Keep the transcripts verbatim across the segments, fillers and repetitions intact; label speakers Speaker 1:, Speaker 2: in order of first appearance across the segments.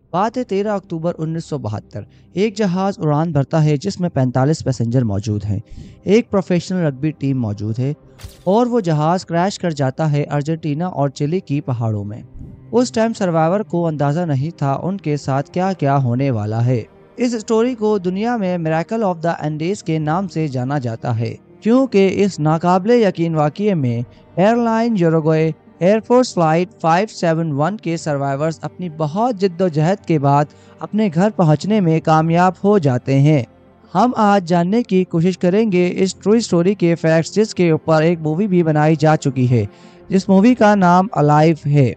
Speaker 1: بات ہے تیرہ اکتوبر انیس سو بہتر۔ ایک جہاز اڑان بھرتا ہے جس میں پینتالیس پیسنجر موجود ہیں۔ ایک پروفیشنل رگبی ٹیم موجود ہے اور وہ جہاز کریش کر جاتا ہے ارجنٹینا اور چلی کی پہاڑوں میں۔ اس ٹائم سروائیور کو اندازہ نہیں تھا ان کے ساتھ کیا کیا ہونے والا ہے۔ اس سٹوری کو دنیا میں میریکل آف دا اینڈیز کے نام سے جانا جاتا ہے، کیونکہ اس ناقابل یقین واقعے میں airline Uruguay air force flight پانچ سو اکہتر کے سروائیورز اپنی بہت جد و جہد کے بعد اپنے گھر پہنچنے میں کامیاب ہو جاتے ہیں۔ ہم آج جاننے کی کوشش کریں گے اس ٹرو سٹوری کے فیکٹس، جس کے اوپر ایک مووی بھی بنائی جا چکی ہے، جس مووی کا نام الائیو ہے۔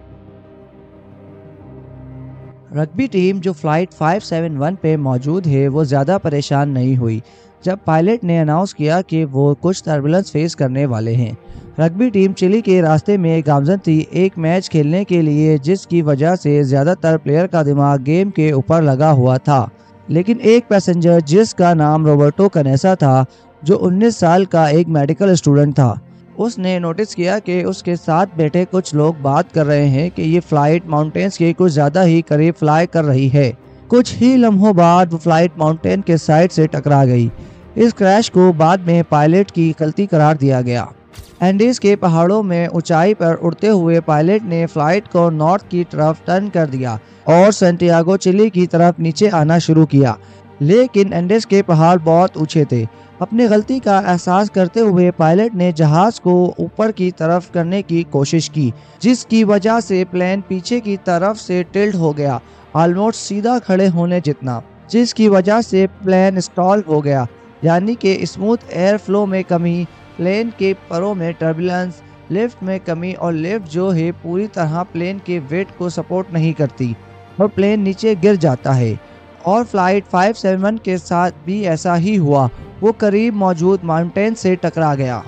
Speaker 1: رگبی ٹیم جو فلائٹ پانچ سو اکہتر پہ موجود ہے وہ زیادہ پریشان نہیں ہوئی جب پائلٹ نے اناؤنس کیا کہ وہ کچھ ٹربولنس فیس کرنے والے ہیں۔ رگبی ٹیم چلی کے راستے میں گامزن تھی ایک میچ کھیلنے کے لیے، جس کی وجہ سے زیادہ تر پلیئر کا دماغ گیم کے اوپر لگا ہوا تھا، لیکن ایک پیسنجر جس کا نام روبرٹو کنیسا تھا، جو انیس سال کا ایک میڈیکل اسٹوڈنٹ تھا، اس نے نوٹس کیا کہ اس کے ساتھ بیٹھے کچھ لوگ بات کر رہے ہیں کہ یہ فلائٹ ماؤنٹینز کے کچھ زیادہ ہی قریب فلائی کر رہی ہے۔ کچھ ہی لمحوں بعد وہ فلائٹ ماؤنٹین کے سائڈ سے ٹکرا گئی۔ اس کریش کو بعد میں پائلٹ کی غلطی قرار دیا گیا۔ اینڈیز کے پہاڑوں میں اونچائی پر اڑتے ہوئے پائلٹ نے فلائٹ کو نارتھ کی طرف ٹرن کر دیا اور سینٹیاگو چلی کی طرف نیچے آنا شروع کیا، لیکن اینڈیز کے پہاڑ بہت اونچے تھے۔ اپنی غلطی کا احساس کرتے ہوئے پائلٹ نے جہاز کو اوپر کی طرف کرنے کی کوشش کی، جس کی وجہ سے پلین پیچھے کی طرف سے ٹلٹ ہو گیا، آلموسٹ سیدھا کھڑے ہونے جتنا، جس کی وجہ سے پلین اسٹال ہو گیا، یعنی کہ اسموتھ ایئر فلو میں کمی، پلین کے پروں میں ٹربولنس، لفٹ میں کمی، اور لفٹ جو ہے پوری طرح پلین کے ویٹ کو سپورٹ نہیں کرتی اور پلین نیچے گر جاتا ہے۔ اور فلائٹ پانچ سو اکہتر کے ساتھ بھی ایسا ہی ہوا، وہ قریب موجود ماؤنٹین سے ٹکرا گیا۔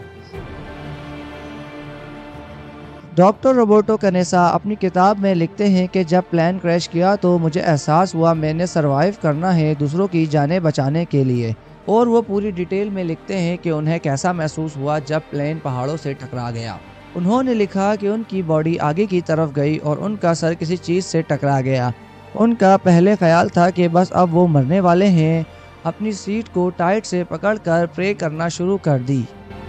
Speaker 1: ڈاکٹر روبرٹو کنیسا اپنی کتاب میں لکھتے ہیں کہ جب پلین کریش کیا تو مجھے احساس ہوا میں نے سروائیو کرنا ہے دوسروں کی جانیں بچانے کے لیے، اور وہ پوری ڈیٹیل میں لکھتے ہیں کہ انہیں کیسا محسوس ہوا جب پلین پہاڑوں سے ٹکرا گیا۔ انہوں نے لکھا کہ ان کی باڈی آگے کی طرف گئی اور ان کا سر کسی چیز سے ٹکرا گیا۔ ان کا پہلے خیال تھا کہ بس اب وہ مرنے والے ہیں۔ اپنی سیٹ کو ٹائٹ سے پکڑ کر پرے کرنا شروع کر دی۔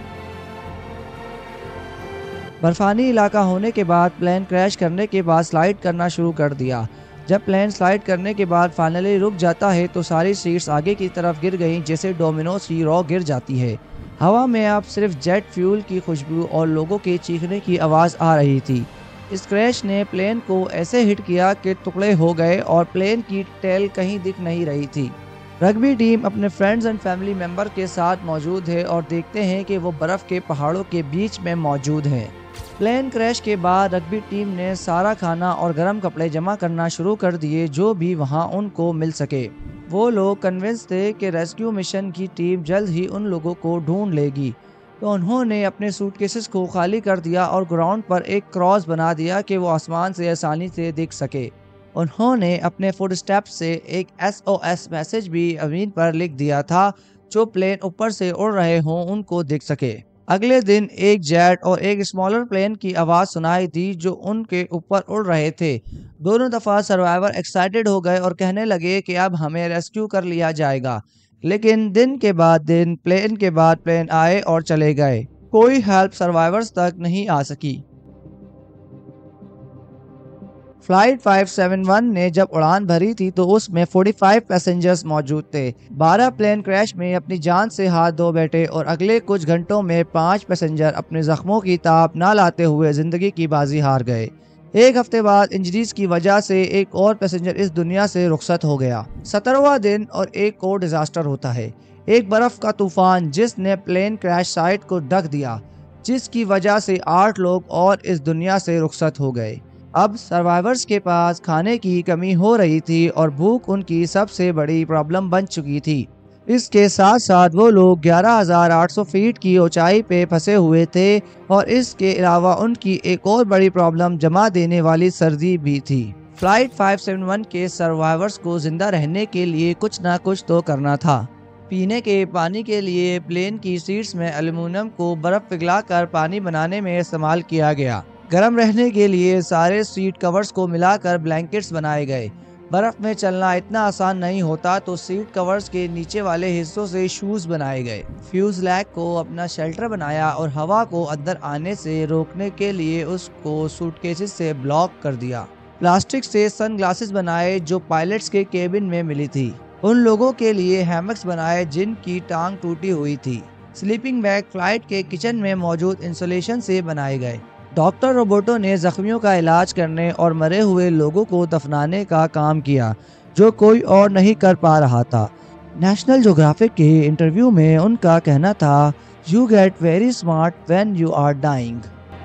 Speaker 1: برفانی علاقہ ہونے کے بعد پلین کریش کرنے کے بعد سلائیڈ کرنا شروع کر دیا۔ جب پلین سلائیڈ کرنے کے بعد فائنلی رک جاتا ہے تو ساری سیٹس آگے کی طرف گر گئیں جیسے ڈومینوز کی رو گر جاتی ہے۔ ہوا میں اب صرف جیٹ فیول کی خوشبو اور لوگوں کے چیخنے کی آواز آ رہی تھی۔ اس کریش نے پلین کو ایسے ہٹ کیا کہ ٹکڑے ہو گئے اور پلین کی ٹیل کہیں دکھ نہیں رہی تھی۔ رگبی ٹیم اپنے فرینڈز اینڈ فیملی ممبر کے ساتھ موجود ہے اور دیکھتے ہیں کہ وہ برف کے پہاڑوں کے بیچ میں موجود ہیں۔ پلین کریش کے بعد رگبی ٹیم نے سارا کھانا اور گرم کپڑے جمع کرنا شروع کر دیے جو بھی وہاں ان کو مل سکے۔ وہ لوگ کنونس تھے کہ ریسکیو مشن کی ٹیم جلد ہی ان لوگوں کو ڈھونڈ لے گی، تو انہوں نے اپنے سوٹ کیسز کو خالی کر دیا اور گراؤنڈ پر ایک کراس بنا دیا کہ وہ آسمان سے آسانی سے دکھ سکے۔ انہوں نے اپنے فٹ سٹیپ سے ایک ایس او ایس میسج بھی زمین پر لکھ دیا تھا جو پلین اوپر سے اڑ رہے ہوں ان کو دکھ سکے۔ اگلے دن ایک جیٹ اور ایک اسمالر پلین کی آواز سنائی دی جو ان کے اوپر اڑ رہے تھے۔ دونوں دفعہ سروائیور ایکسائٹڈ ہو گئے اور کہنے لگے کہ اب ہمیں ریسکیو کر لیا جائے گا، لیکن دن کے بعد دن پلین کے بعد پلین آئے اور چلے گئے، کوئی ہیلپ سروائیورز تک نہیں آ سکی۔ فلائٹ پانچ سو اکہتر نے جب اڑان بھری تھی تو اس میں پینتالیس پیسنجرز موجود تھے۔ بارہ پلین کریش میں اپنی جان سے ہاتھ دھو بیٹھے اور اگلے کچھ گھنٹوں میں پانچ پیسنجر اپنے زخموں کی تاب نہ لاتے ہوئے زندگی کی بازی ہار گئے۔ ایک ہفتے بعد انجریز کی وجہ سے ایک اور پیسنجر اس دنیا سے رخصت ہو گیا۔ سترواں دن اور ایک اور ڈیزاسٹر ہوتا ہے، ایک برف کا طوفان جس نے پلین کریش سائٹ کو ڈھک دیا، جس کی وجہ سے آٹھ لوگ اور اس دنیا سے رخصت ہو گئے۔ اب سروائیورز کے پاس کھانے کی کمی ہو رہی تھی اور بھوک ان کی سب سے بڑی پرابلم بن چکی تھی۔ اس کے ساتھ ساتھ وہ لوگ گیارہ ہزار آٹھ سو فیٹ کی اونچائی پہ پھنسے ہوئے تھے اور اس کے علاوہ ان کی ایک اور بڑی پرابلم جما دینے والی سردی بھی تھی۔ فلائٹ پانچ سو اکہتر کے سروائیورز کو زندہ رہنے کے لیے کچھ نہ کچھ تو کرنا تھا۔ پینے کے پانی کے لیے پلین کی سیٹس میں ایلومینیم کو برف پگھلا کر پانی بنانے میں استعمال کیا گیا۔ گرم رہنے کے لیے سارے سیٹ کورز کو ملا کر بلینکٹس بنائے گئے۔ برف میں چلنا اتنا آسان نہیں ہوتا تو سیٹ کورز کے نیچے والے حصوں سے شوز بنائے گئے۔ فیوز لیگ کو اپنا شیلٹر بنایا اور ہوا کو اندر آنے سے روکنے کے لیے اس کو سوٹ کیسز سے بلاک کر دیا۔ پلاسٹک سے سن گلاسز بنائے جو پائلٹس کے کیبن میں ملی تھی۔ ان لوگوں کے لیے ہیمکس بنائے جن کی ٹانگ ٹوٹی ہوئی تھی۔ سلیپنگ بیگ فلائٹ کے کچن میں موجود انسولیشن سے بنائے گئے۔ ڈاکٹر روبرٹو نے زخمیوں کا علاج کرنے اور مرے ہوئے لوگوں کو دفنانے کا کام کیا جو کوئی اور نہیں کر پا رہا تھا۔ نیشنل جیوگرافک کے انٹرویو میں ان کا کہنا تھا "You get very smart when you are dying"۔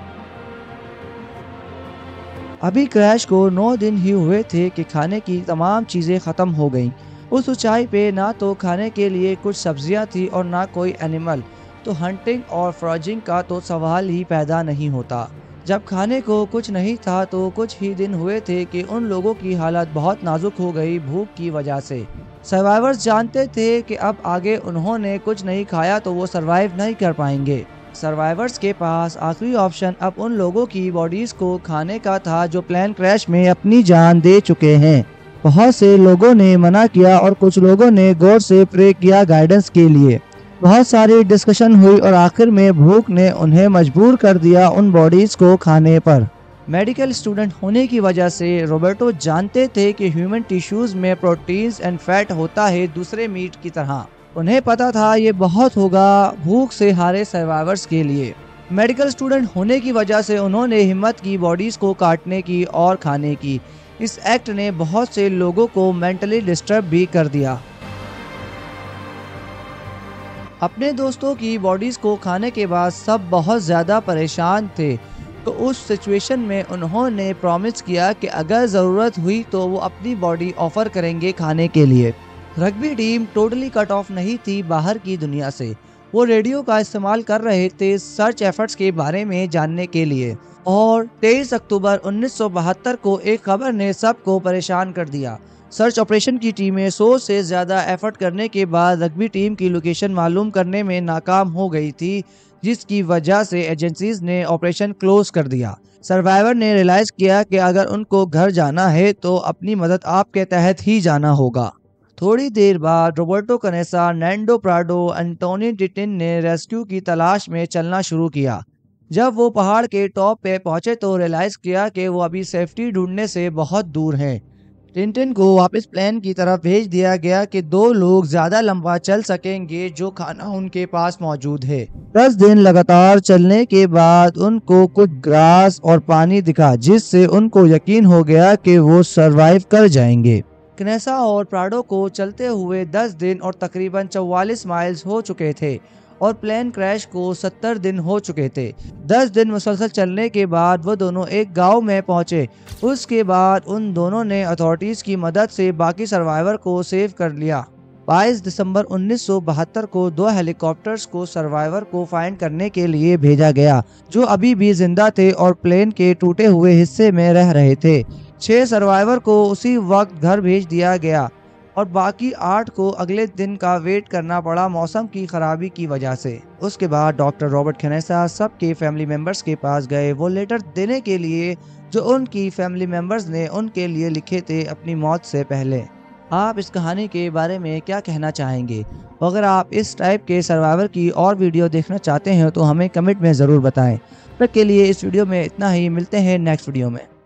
Speaker 1: ابھی کریش کو نو دن ہی ہوئے تھے کہ کھانے کی تمام چیزیں ختم ہو گئیں۔ اس اونچائی پہ نہ تو کھانے کے لیے کچھ سبزیاں تھی اور نہ کوئی اینیمل، تو ہنٹنگ اور فراجنگ کا تو سوال ہی پیدا نہیں ہوتا۔ جب کھانے کو کچھ نہیں تھا تو کچھ ہی دن ہوئے تھے کہ ان لوگوں کی حالت بہت نازک ہو گئی بھوک کی وجہ سے۔ سروائیورز جانتے تھے کہ اب آگے انہوں نے کچھ نہیں کھایا تو وہ سروائیو نہیں کر پائیں گے۔ سروائیورز کے پاس آخری آپشن اب ان لوگوں کی باڈیز کو کھانے کا تھا جو پلین کریش میں اپنی جان دے چکے ہیں۔ بہت سے لوگوں نے منع کیا اور کچھ لوگوں نے گوڈ سے پرے کیا گائیڈنس کے لیے۔ بہت ساری ڈسکشن ہوئی اور آخر میں بھوک نے انہیں مجبور کر دیا ان باڈیز کو کھانے پر۔ میڈیکل اسٹوڈنٹ ہونے کی وجہ سے روبرٹو جانتے تھے کہ ہیومن ٹیشوز میں پروٹینز اینڈ فیٹ ہوتا ہے دوسرے میٹ کی طرح۔ انہیں پتا تھا یہ بہت ہوگا بھوک سے ہارے سروائیورز کے لیے۔ میڈیکل اسٹوڈنٹ ہونے کی وجہ سے انہوں نے ہمت کی باڈیز کو کاٹنے کی اور کھانے کی۔ اس ایکٹ نے بہت سے لوگوں کو مینٹلی ڈسٹرب بھی کر دیا۔ اپنے دوستوں کی باڈیز کو کھانے کے بعد سب بہت زیادہ پریشان تھے، تو اس سچویشن میں انہوں نے پرومس کیا کہ اگر ضرورت ہوئی تو وہ اپنی باڈی آفر کریں گے کھانے کے لیے۔ Rugby team totally cut off نہیں تھی باہر کی دنیا سے۔ وہ ریڈیو کا استعمال کر رہے تھے سرچ ایفرٹس کے بارے میں جاننے کے لیے، اور تیئیس اکتوبر انیس سو بہتر کو ایک خبر نے سب کو پریشان کر دیا۔ سرچ آپریشن کی ٹیمیں سو سے زیادہ ایفرٹ کرنے کے بعد رگبی ٹیم کی لوکیشن معلوم کرنے میں ناکام ہو گئی تھی، جس کی وجہ سے ایجنسیز نے آپریشن کلوز کر دیا۔ سروائیور نے ریلائز کیا کہ اگر ان کو گھر جانا ہے تو اپنی مدد آپ کے تحت ہی جانا ہوگا۔ تھوڑی دیر بعد Roberto Canessa, Nando Parrado, Antonio Tintin نے ریسکیو کی تلاش میں چلنا شروع کیا۔ جب وہ پہاڑ کے ٹاپ پہ پہنچے تو ریلائز کیا کہ وہ ابھی سیفٹی ڈھونڈنے سے بہت دور ہیں۔ ٹنٹن کو واپس پلین کی طرف بھیج دیا گیا کہ دو لوگ زیادہ لمبا چل سکیں گے جو کھانا ان کے پاس موجود ہے۔ دس دن لگاتار چلنے کے بعد ان کو کچھ گراس اور پانی دکھا جس سے ان کو یقین ہو گیا کہ وہ سروائیو کر جائیں گے۔ کنیسا اور پراڈو کو چلتے ہوئے دس دن اور تقریباً چوالیس مائلز ہو چکے تھے اور پلین کریش کو ستر دن ہو چکے تھے۔ دس دن مسلسل چلنے کے بعد وہ دونوں ایک گاؤں میں پہنچے۔ اس کے بعد ان دونوں نے اتھارٹیز کی مدد سے باقی سروائیور کو سیو کر لیا۔ بائیس دسمبر انیس سو بہتر کو دو ہیلی کاپٹرز کو سروائیور کو فائنڈ کرنے کے لیے بھیجا گیا جو ابھی بھی زندہ تھے اور پلین کے ٹوٹے ہوئے حصے میں رہ رہے تھے۔ چھ سروائیور کو اسی وقت گھر بھیج دیا گیا اور باقی آٹھ کو اگلے دن کا ویٹ کرنا پڑا موسم کی خرابی کی وجہ سے۔ اس کے بعد ڈاکٹر رابرٹ کنیسا سب کے فیملی ممبرز کے پاس گئے وہ لیٹر دینے کے لیے جو ان کی فیملی ممبرز نے ان کے لیے لکھے تھے اپنی موت سے پہلے۔ آپ اس کہانی کے بارے میں کیا کہنا چاہیں گے؟ اگر آپ اس ٹائپ کے سروائیور کی اور ویڈیو دیکھنا چاہتے ہیں تو ہمیں کمنٹ میں ضرور بتائیں۔ تب تک کے لیے اس ویڈیو میں اتنا ہی، ملتے ہیں نیکسٹ ویڈیو میں۔